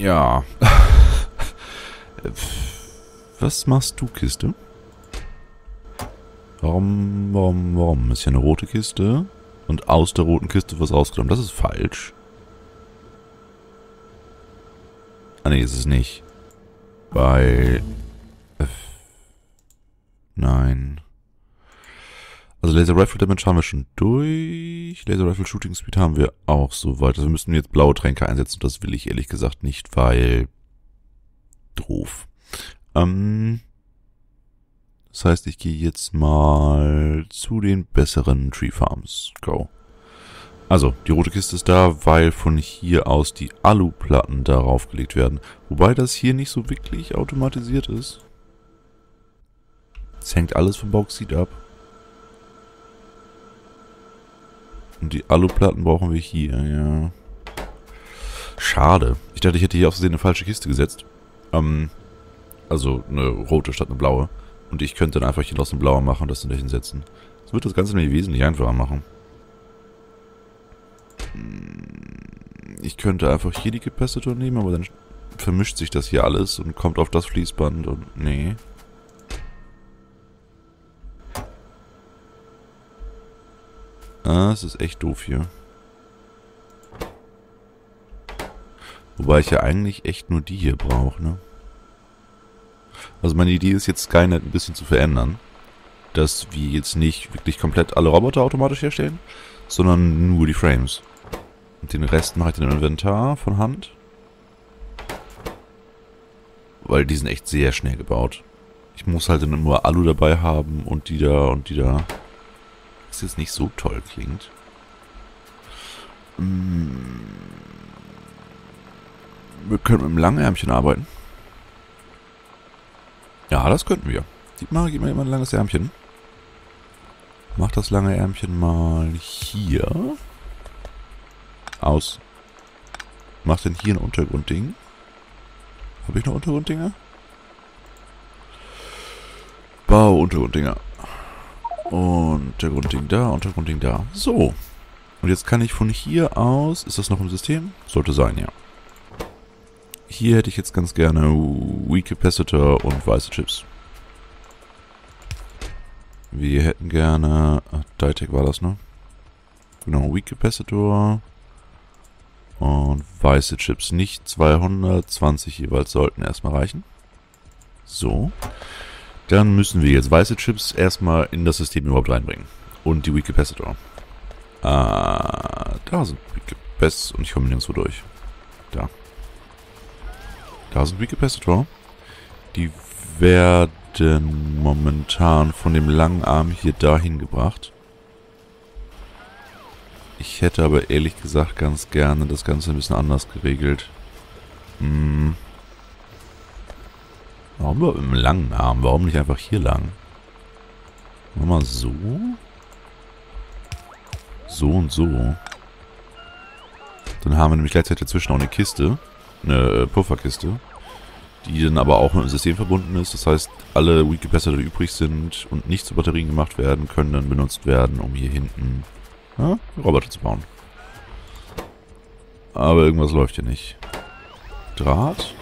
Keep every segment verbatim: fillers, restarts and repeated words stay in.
Ja. Was machst du, Kiste? Warum, warum, warum? Ist hier eine rote Kiste und aus der roten Kiste was rausgenommen. Das ist falsch. Ah, nee, ist es nicht. Weil... Äh, nein. Also Laser Rifle Damage haben wir schon durch. Laser Rifle Shooting Speed haben wir auch soweit. Also wir müssen jetzt blaue Tränke einsetzen. Das will ich ehrlich gesagt nicht, weil... Doof. Ähm... Das heißt, ich gehe jetzt mal zu den besseren Tree Farms. Go. Also, die rote Kiste ist da, weil von hier aus die Aluplatten darauf gelegt werden. Wobei das hier nicht so wirklich automatisiert ist. Es hängt alles vom Bauxit ab. Und die Aluplatten brauchen wir hier, ja. Schade. Ich dachte, ich hätte hier aus Versehen eine falsche Kiste gesetzt. Ähm, also eine rote statt eine blaue. Und ich könnte dann einfach hier aus dem Blauen machen und das da hinsetzen. Das wird das Ganze nämlich wesentlich einfacher machen. Ich könnte einfach hier die Capacitor nehmen, aber dann vermischt sich das hier alles und kommt auf das Fließband und... Nee. Ah, das ist echt doof hier. Wobei ich ja eigentlich echt nur die hier brauche, ne? Also meine Idee ist jetzt Skynet ein bisschen zu verändern. Dass wir jetzt nicht wirklich komplett alle Roboter automatisch herstellen, sondern nur die Frames. Und den Rest mache ich dann im Inventar von Hand. Weil die sind echt sehr schnell gebaut. Ich muss halt dann nur Alu dabei haben und die da und die da. Was jetzt nicht so toll klingt. Wir können mit einem Langärmchen arbeiten. Ja, das könnten wir. Gib mal, gib mal immer ein langes Ärmchen. Mach das lange Ärmchen mal hier. Aus. Mach denn hier ein Untergrundding. Habe ich noch Untergrunddinger? Bau Untergrunddinger. Untergrundding da, Untergrundding da. So. Und jetzt kann ich von hier aus... Ist das noch im System? Sollte sein, ja. Hier hätte ich jetzt ganz gerne Weak Capacitor und weiße Chips. Wir hätten gerne... Ach, Ditec war das, ne? Genau, Weak Capacitor und weiße Chips. Nicht zweihundert, zwanzig jeweils sollten erstmal reichen. So. Dann müssen wir jetzt weiße Chips erstmal in das System überhaupt reinbringen. Und die Weak Capacitor. Ah, da sind Weak Capacitor und ich komme nirgendwo durch. Da. Da sind Weak Capacitor. Die werden momentan von dem langen Arm hier dahin gebracht. Ich hätte aber ehrlich gesagt ganz gerne das Ganze ein bisschen anders geregelt. Hm. Warum nur im langen Arm? Warum nicht einfach hier lang? Machen wir mal so. So und so. Dann haben wir nämlich gleichzeitig dazwischen auch eine Kiste. Eine Pufferkiste. Die dann aber auch mit dem System verbunden ist. Das heißt, alle Weak Capacitor, die übrig sind und nicht zu Batterien gemacht werden, können dann benutzt werden, um hier hinten ja, Roboter zu bauen. Aber irgendwas läuft hier nicht. Draht.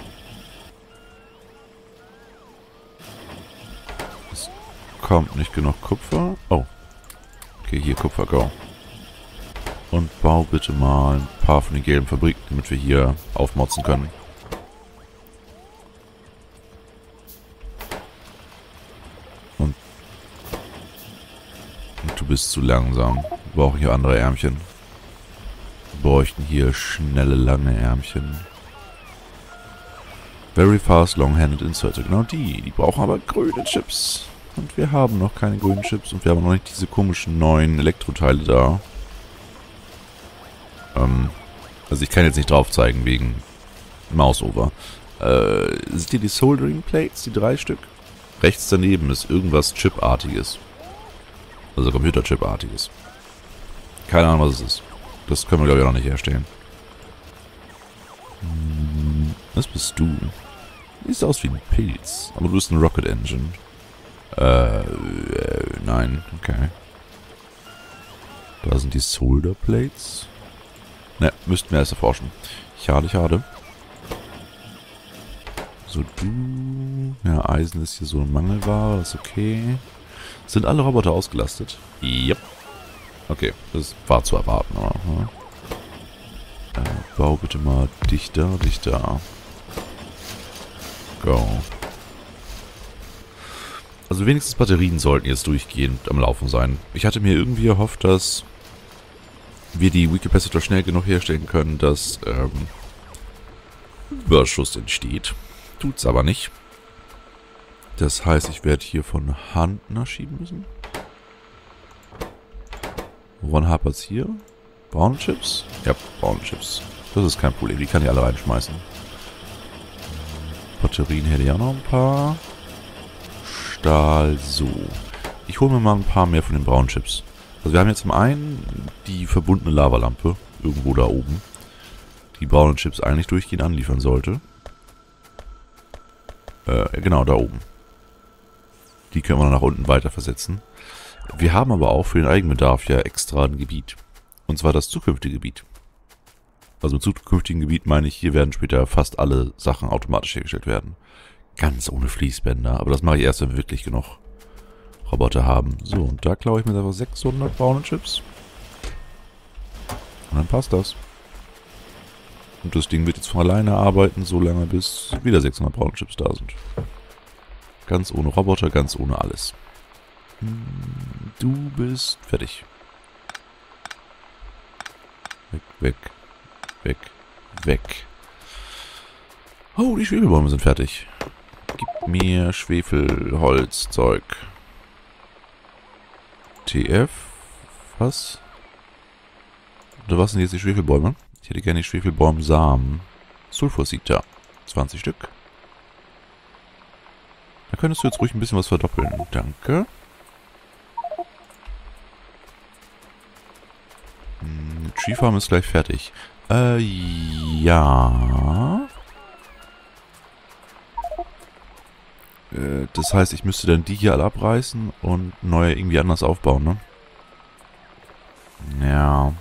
Es kommt nicht genug Kupfer. Oh. Okay, hier Kupfer, go. Und bau bitte mal ein paar von den gelben Fabriken, damit wir hier aufmotzen können. Und, und du bist zu langsam. Wir brauchen hier andere Ärmchen. Wir bräuchten hier schnelle, lange Ärmchen. Very fast, long-handed inserter. Genau die. Die brauchen aber grüne Chips. Und wir haben noch keine grünen Chips. Und wir haben noch nicht diese komischen neuen Elektroteile da. Ähm, also ich kann jetzt nicht drauf zeigen wegen Mouse-Over. Äh, seht ihr die Soldering Plates, die drei Stück? Rechts daneben ist irgendwas Chip-artiges. Also Computer-Chip-artiges. Keine Ahnung, was es ist. Das können wir, glaube ich, auch noch nicht herstellen. Hm, was bist du? Siehst aus wie ein Pilz. Aber du bist ein Rocket Engine. Äh, äh, nein. Okay. Da sind die Solder Plates. Ne, müssten wir erst erforschen. Schade, schade. So, du... Ja, Eisen ist hier so ein Mangelware, ist okay. Sind alle Roboter ausgelastet? Yep. Okay, das war zu erwarten, aber... Ne? Äh, bau bitte mal dichter, dichter. Go. Also wenigstens Batterien sollten jetzt durchgehend am Laufen sein. Ich hatte mir irgendwie erhofft, dass wir die Weak Capacitor schnell genug herstellen können, dass ähm, Überschuss entsteht. Tut's aber nicht. Das heißt, ich werde hier von Hand nachschieben müssen. Woran hapert's hier? Braune Chips? Ja, braune Chips. Das ist kein Problem, die kann ich alle reinschmeißen. Batterien hätte ich auch noch ein paar. Stahl, so. Ich hole mir mal ein paar mehr von den braunen Chips. Also wir haben jetzt zum einen die verbundene Lavalampe irgendwo da oben, die braunen Chips eigentlich durchgehend anliefern sollte. Äh, genau, da oben. Die können wir nach unten weiter versetzen. Wir haben aber auch für den Eigenbedarf ja extra ein Gebiet. Und zwar das zukünftige Gebiet. Also mit zukünftigen Gebiet meine ich, hier werden später fast alle Sachen automatisch hergestellt werden. Ganz ohne Fließbänder. Aber das mache ich erst, wenn wir wirklich genug Roboter haben. So, und da klaue ich mir einfach sechshundert braune Chips. Und dann passt das. Und das Ding wird jetzt von alleine arbeiten, so lange bis wieder sechshundert braune Chips da sind. Ganz ohne Roboter, ganz ohne alles. Du bist fertig. Weg, weg, weg, weg. Oh, die Schwefelbäume sind fertig. Gib mir Schwefelholzzeug. T F? Was? Oder was sind jetzt die Schwefelbäume? Ich hätte gerne die Schwefelbaumsamen. Sulfursid da. zwanzig Stück. Da könntest du jetzt ruhig ein bisschen was verdoppeln. Danke. Hm, Tree Farm ist gleich fertig. Äh, ja. Äh, das heißt, ich müsste dann die hier alle abreißen und neue irgendwie anders aufbauen, ne? Ja.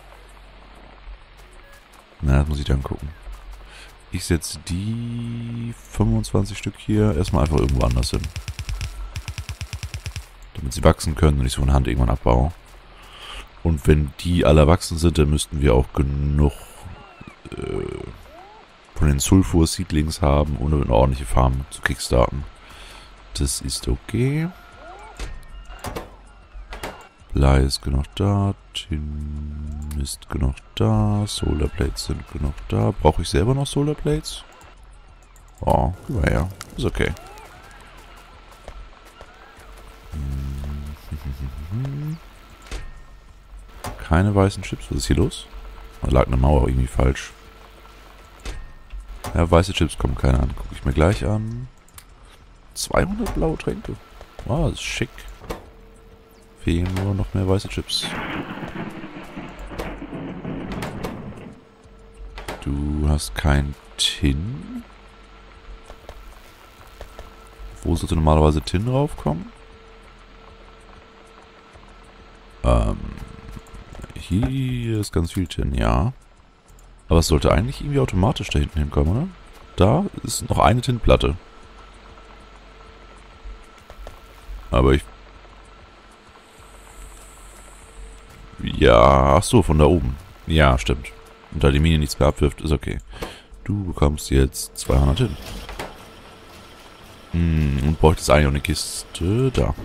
Na, das muss ich dann gucken. Ich setze die fünfundzwanzig Stück hier erstmal einfach irgendwo anders hin. Damit sie wachsen können und ich so von Hand irgendwann abbaue. Und wenn die alle erwachsen sind, dann müssten wir auch genug äh, von den Sulfur-Seedlings haben, um eine ordentliche Farm zu kickstarten. Das ist okay. Blei ist genug da. Tin ist genug da. Solarplates sind genug da. Brauche ich selber noch Solarplates? Oh, naja. Ist okay. Keine weißen Chips. Was ist hier los? Da lag eine Mauer irgendwie falsch. Ja, weiße Chips kommen keine an. Gucke ich mir gleich an. zweihundert blaue Tränke. Wow, das ist schick. Fehlen nur noch mehr weiße Chips. Du hast kein Tin. Wo sollte normalerweise Tin draufkommen? Ähm, hier ist ganz viel Tin, ja. Aber es sollte eigentlich irgendwie automatisch da hinten hinkommen, oder? Da ist noch eine Tinplatte. Aber ich... Ja, ach so, von da oben. Ja, stimmt. Und da die Mine nichts mehr abwirft, ist okay. Du bekommst jetzt zweihundert hin. Hm, und bräuchtest eigentlich auch eine Kiste. Da.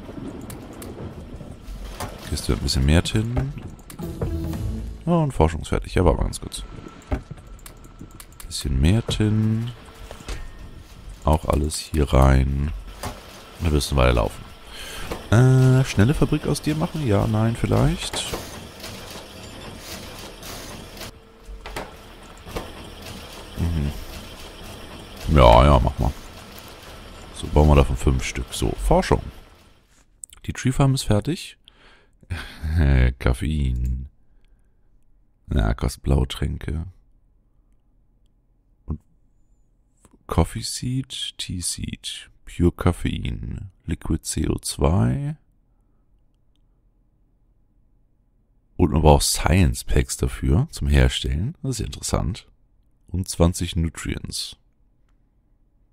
Kiste mit ein bisschen mehr Tin. Oh, und Forschung ist fertig. Ja, war mal ganz kurz. Bisschen mehr Tin. Auch alles hier rein. Und dann wirst du weiterlaufen. Äh, schnelle Fabrik aus dir machen? Ja, nein, vielleicht. Mhm. Ja, ja, mach mal. So, bauen wir davon fünf Stück. So, Forschung. Die Tree Farm ist fertig. Koffein. Na, kostet blaue Tränke. Und Coffee Seed, Tea Seed. Pure Koffein, Liquid C O zwei. Und man braucht Science Packs dafür zum Herstellen. Das ist ja interessant. Und zwanzig Nutrients.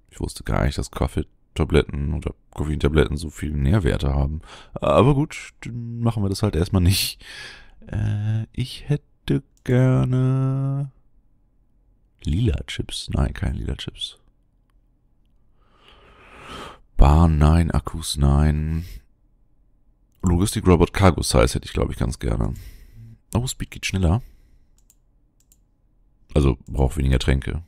Ich wusste gar nicht, dass Kaffeetabletten oder Koffeintabletten so viele Nährwerte haben. Aber gut, dann machen wir das halt erstmal nicht. Äh, ich hätte gerne... Lila Chips? Nein, keine lila Chips. Bahn, nein. Akkus, nein. Logistik Robot Cargo Size hätte ich, glaube ich, ganz gerne. Oh, Speed geht schneller. Also, braucht weniger Tränke.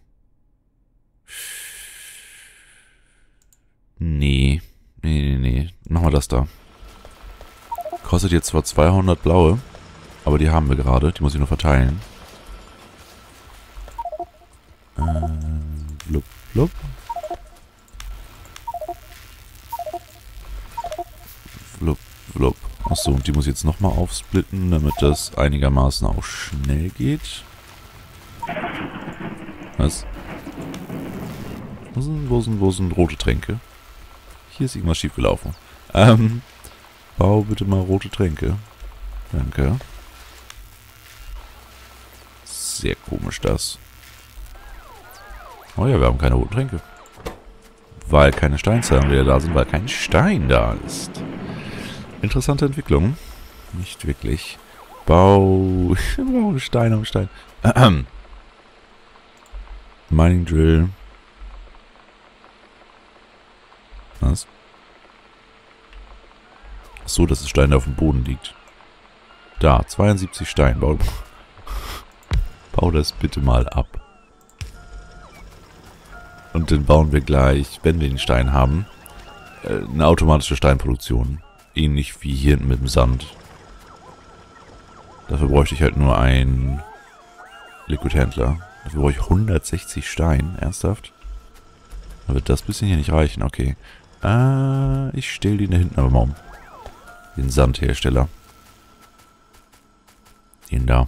Nee. Nee, nee, nee. Machen wir das da. Kostet jetzt zwar zweihundert blaue, aber die haben wir gerade. Die muss ich nur verteilen. Äh, blub, blub. Blub, blub. Achso, und die muss ich jetzt nochmal aufsplitten, damit das einigermaßen auch schnell geht. Was? Wo sind, wo sind, wo sind rote Tränke? Hier ist irgendwas schiefgelaufen. Ähm, bau bitte mal rote Tränke. Danke. Sehr komisch das. Oh ja, wir haben keine roten Tränke. Weil keine Steinzellen wieder da sind, weil kein Stein da ist. Interessante Entwicklung. Nicht wirklich. Bau... Wir brauchen Stein am Stein. Ahem. Mining Drill. Was? Achso, dass das Stein auf dem Boden liegt. Da, zweiundsiebzig Stein. Bau, Bau das bitte mal ab. Und dann bauen wir gleich, wenn wir den Stein haben, eine automatische Steinproduktion. Ähnlich wie hier hinten mit dem Sand. Dafür bräuchte ich halt nur einen Liquid-Händler. Dafür brauche ich hundertsechzig Stein. Ernsthaft? Da wird das bisschen hier nicht reichen. Okay. Äh, ich stelle den da hinten aber mal um. Den Sandhersteller. Den da.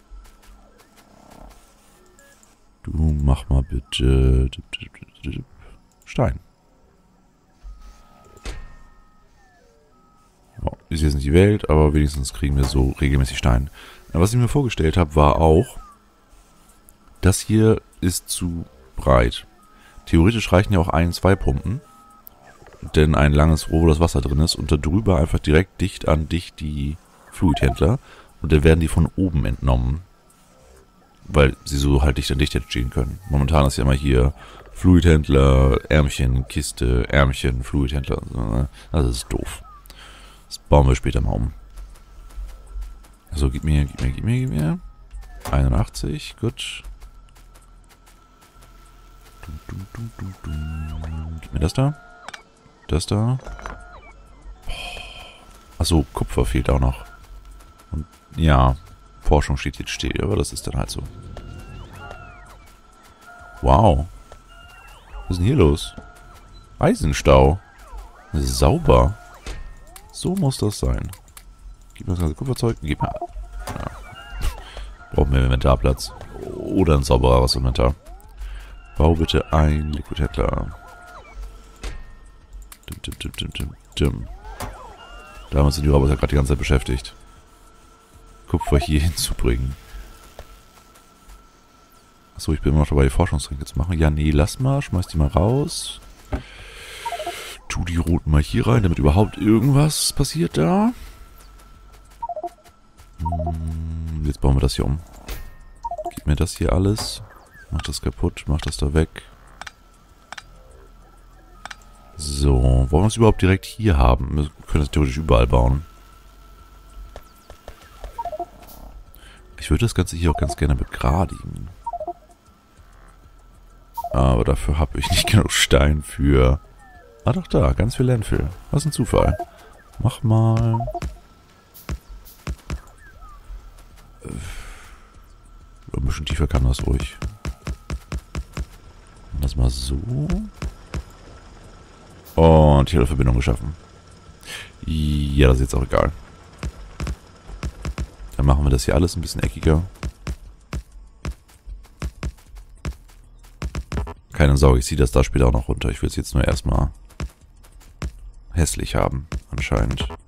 Du mach mal bitte Stein. Ja, ist jetzt nicht die Welt, aber wenigstens kriegen wir so regelmäßig Stein. Was ich mir vorgestellt habe, war auch, das hier ist zu breit. Theoretisch reichen ja auch ein, zwei Pumpen. Denn ein langes Rohr, wo das Wasser drin ist, und da drüber einfach direkt dicht an dicht die Fluidhändler. Und dann werden die von oben entnommen. Weil sie so halt dicht an dicht entstehen können. Momentan ist ja immer hier Fluidhändler, Ärmchen, Kiste, Ärmchen, Fluidhändler. Das ist doof. Das bauen wir später mal um. Also gib mir, gib mir, gib mir, gib mir. einundachtzig, gut. Dum, dum, dum, dum, dum. Gib mir das da. Das da. Achso, Kupfer fehlt auch noch. Und ja, Forschung steht jetzt still, aber das ist dann halt so. Wow. Was ist denn hier los? Eisenstau. Sauber. So muss das sein. Gib mir das ganze Kupferzeug. Gib mir... Ja. Brauchen wir Inventarplatz. Oder ein saubereres Inventar. Bau bitte ein Liquid-Händler. Dim, dim, dim, dim, dim, dim. Damit sind die Roboter gerade die ganze Zeit beschäftigt. Kupfer hier hinzubringen. Achso, ich bin immer noch dabei, die Forschungsringe zu machen. Ja, nee, lass mal. Schmeiß die mal raus. Tu die roten mal hier rein, damit überhaupt irgendwas passiert da. Hm, jetzt bauen wir das hier um. Gib mir das hier alles. Mach das kaputt, mach das da weg. So, wollen wir es überhaupt direkt hier haben? Wir können es theoretisch überall bauen. Ich würde das Ganze hier auch ganz gerne begradigen. Aber dafür habe ich nicht genug Stein für... Ah doch, da, ganz viel Landfill. Was ein Zufall. Mach mal... Ein bisschen tiefer kann das ruhig. Machen das mal so. Und hier eine Verbindung geschaffen. Ja, das ist jetzt auch egal. Dann machen wir das hier alles ein bisschen eckiger. Keine Sorge, ich ziehe das da später auch noch runter. Ich will es jetzt nur erstmal hässlich haben, anscheinend.